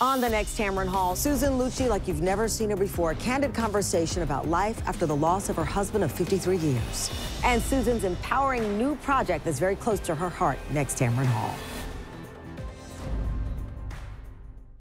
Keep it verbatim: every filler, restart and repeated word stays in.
On the next Tamron Hall, Susan Lucci like you've never seen her before. A candid conversation about life after the loss of her husband of fifty-three years. And Susan's empowering new project that's very close to her heart next Tamron Hall.